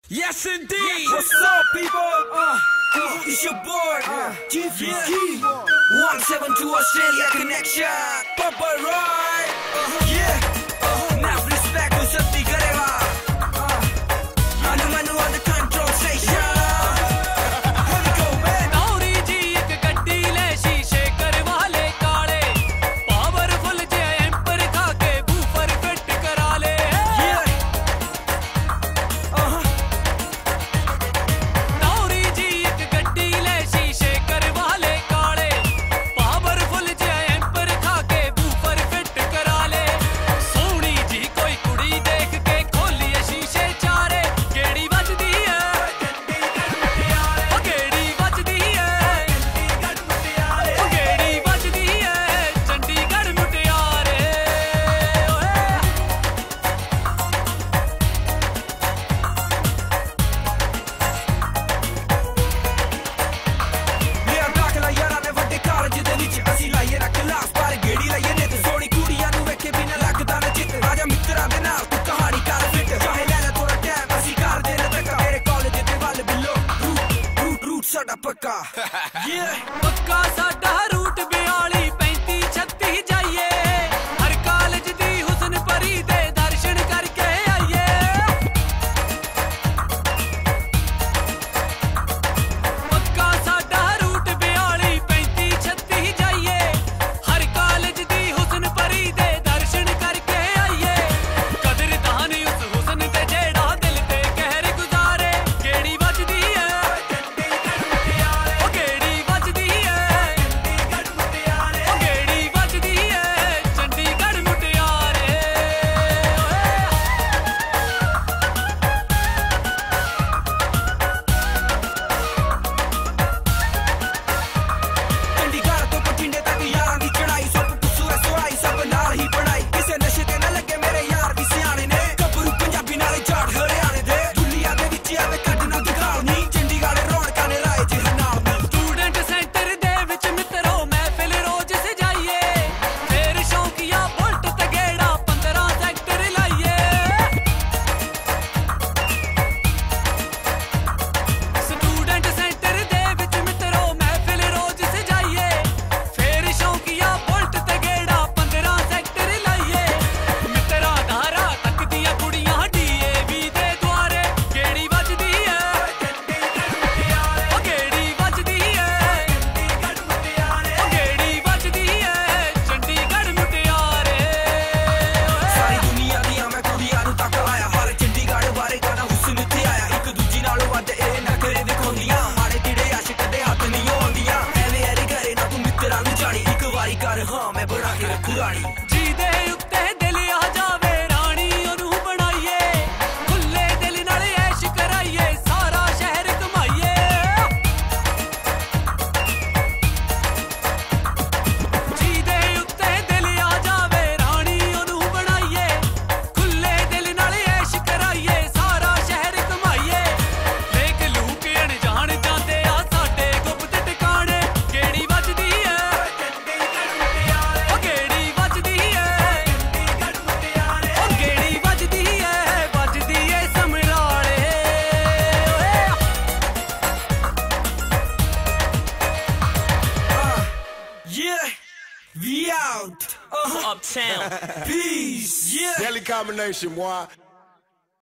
Yes, indeed. What's up, people? It's your boy, GFG. 172 Australia Connection. Papa Roy. Enough respect to Sati Gareva. Manu on the control station. Here we go, man. Nauri ji ek gaddi le sheeshe karwa le kaale. Powerful je amper kha ke boofer fit kara le. Nauri ji ek gaddi le sheeshe karwa le kaale. Powerful je amper kha ke boofer fit kara le. Soni ji koi kudi dekh ke kholiye sheeshe chaare. Kedi vajdi hai Chandigarh मुटियारे ਲਿਆ ਦਾਖਲਾ ਯਾਰਾਂ ਨੇ ਵੱਡੇ college ਦੇ ਵਿੱਚ ਅਸੀਂ ਲਾਈਏ ਨਾ ਕਲਾਸ ਪਰ ਗੇੜੀ ਲਾਈਏ ਨੇ ਤੇ ਸੋਹਣੀ ਕੁੜੀਆਂ ਨੂੰ ਵੇਖੇ ਬਿਨਾ ਲੱਗਦਾ ਨਾ ਚਿੱਤ ਆਜਾ ਮਿੱਤਰਾਂ ਦੇ ਨਾਲ ਤੂੰ ਕਹਾਣੀ ਕਰ ਫਿੱਟ ਚਾਹੇ ਲੈ ਲੈ ਥੋੜਾ ਟਾਈਮ ਅਸੀਂ ਕਰਦੇ ਨੇ ਧੱਕਾ ਮੇਰੇ ਕਾਲਜ ਦੇ ਵੱਲ ਬਿੱਲੋ ਰੂਟ ਸਾਡਾ ਪੱਕਾ ਪੱਕਾ ਸਾਡਾ ਰੂਟ 42 35 36 ਜਾਈਏ ਹਰ ਕਾਲਜ ਦੀ ਹੁਸਨ ਪਰੀ ਦੇ ਦਰਸ਼ਨ ਕਰਕੇ ਆਈਏ ਪੱਕਾ ਸਾਡਾ ਰੂਟ 42 35 36 ਜਾਈਏ ਹਰ ਕਾਲਜ ਦੀ ਹੁਸਨ ਪਰੀ ਦੇ ਦਰਸ਼ਨ ਕਰਕੇ ਆਈਏ ਕਦਰਦਾਨ ਉਸ ਹੁਸਨ ਤੇ ਜਿਹੜਾ ਦਿਲ ਤੇ ਕਹਿਰ ਗੁਜ਼ਾਰੇ ਕਿਹੜੀ ਵੱਜਦੀ ਹੈ ਉਹ ਕਿਹੜੀ ਵੱਜਦੀ ਹੈ ਉਹ ਕਿਹੜੀ ਵੱਜਦੀ ਹੈ ਚੰਡੀਗੜ੍ਹ ਮੁਟਿਆਰੇ ਚੰਡੀਗੜ੍ਹ ਤੋਂ ਬਠਿੰਡੇ ਤੱਕ ਯਾਰਾਂ ਦੀ ਚੜਾਈ ਸਭ ਕੁਸੂਰ ਸਵਾਈ ਸਭ ਨਾਲ ਹੀ ਪੜਾਈ ਕਿਸੇ ਨਸ਼ੇ ਤੇ ਨਾ ਲੱਗੇ ਮੇਰੇ ਯਾਰ ਵੀ ਸਿਆਣੇ ਨੇ ਗੱਭਰੂ ਪੰਜਾਬੀ ਨਾਲੇ ਝਾੜ ਹਰਿਆਣੇ ਦੇ ਦੁਨੀਆ ਦੇ ਵਿੱਚ ਆਵੇ ਕੱਢਣਾ ਦਿਖਾਉ ਨਹੀਂ ਚੰਡੀਗੜ੍ਹ ਰੌਣਕਾਂ ਨੇ ਰਾਏ ਜਿਹੇ ਨਾਲ ਨਹੀਂ ਸਟੂਡੈਂਟ ਸੈਂਟਰ ਦੇ ਵਿੱਚ ਮਿੱਤਰੋ ਮਹਿਫਿਲ ਰੋਜ਼ ਸਜਾਈਏ ਫੇਰ ਸ਼ੌਂਕੀਆ ਬੁਲਟ ਤੇ ਗੇੜਾ 15 ਸੈਕਟਰ ਲਾਈਏ ਸਟੂਡੈਂਟ ਸੈਂਟਰ ਦੇ ਵਿੱਚ ਮਿੱਤਰੋ ਮਹਿਫਿਲ ਰੋਜ਼ ਸਜਾਈਏ ਫੇਰ ਸ਼ੌਂਕੀਆ ਬੁਲਟ ਤੇ ਗੇੜਾ 15 ਸੈਕਟਰ ਲਾਈਏ ਮਿੱਤਰਾਂ ਧਾਰਾ ਤੱਕ ਦੀਆਂ ਕੁੜੀਆਂ ਡੀਏਵੀ ਦੇ ਦੁਆਰੇ ਕਿਹੜੀ ਵੱਜਦੀ ਹੈ ਉਹ ਕਿਹੜੀ ਵੱਜਦੀ ਹੈ ਉਹ ਕਿਹੜੀ ਵੱਜਦੀ ਹੈ ਚੰਡੀਗੜ੍ਹ ਮੁਟਿਆਰੇ ਸਾਰੀ ਦੁਨੀਆ ਦੀਆਂ ਮੈਂ ਕੁੜੀਆਂ ਨੂੰ ਤੱਕ ਆਇਆ ਹਰ ਚੰਡੀਗੜ੍ਹ ਬਾਰੇ ਗਾਣਾ ਹੁਸਨ ਇੱਥੇ ਆਇਆ ਇੱਕ ਦੂਜੀ ਨਾਲੋਂ ਵੱਧ ਇਹ ਨਖਰੇ ਦਿਖਾਉਂਦੀਆਂ ਮਾੜੇ ਤੀੜੇ ਆਸ਼ਿਕ ਦੇ ਹੱਥ ਨਹੀਂ ਆਉਂਦੀਆਂ ਐਵੇਂ ਐਰੇ ਘਰੇ ਨਾ ਤੂੰ ਮਿੱਤਰਾਂ ਨੂੰ ਜਾਣੀ ਇੱਕ ਵਾਰੀ ਕਰ ਹਾਂ ਮੈਂ ਬਣਾ ਕੇ ਰੱਖੂ ਰਾਣੀ ਜਿਹਦੇ ਉੱਤੇ ਦਿਲ ਆ ਜਾਵੇ ਰਾਣੀ ਉਹਨੂੰ ਬਣਾਈਏ ਖੁੱਲੇ ਦਿਲ ਨਾਲ ਐਸ਼ ਕਰਾਈਏ ਸਾਰਾ ਸ਼ਹਿਰ ਘੁਮਾਈਏ ਜਿਹਦੇ ਉੱਤੇ ਦਿਲ ਆ ਜਾਵੇ ਰਾਣੀ ਉਹਨੂੰ ਬਣਾਈਏ ਖੁੱਲੇ ਦਿਲ ਨਾਲ ਐਸ਼ ਕਰਾਈਏ ਸਾਰਾ ਸ਼ਹਿਰ ਘੁਮਾਈਏ ਲੇਕ ਲੂਕ ਅਣਜਾਣ ਜਾਂਦੇ ਆ ਸਾਡੇ ਗੁਪਤ ਟਿਕਾਣੇ ਕਿਹੜੀ ਵੱਜਦੀ ਹੈ ਉਹ ਕਿਹੜੀ ਵੱਜਦੀ ਹੈ ਉਹ ਕਿਹੜੀ ਵੱਜਦੀ ਹੈ ਸਮਰਾਲੇ Yeah, we out. Uptown. Peace. Yeah. Deadly combination, boy.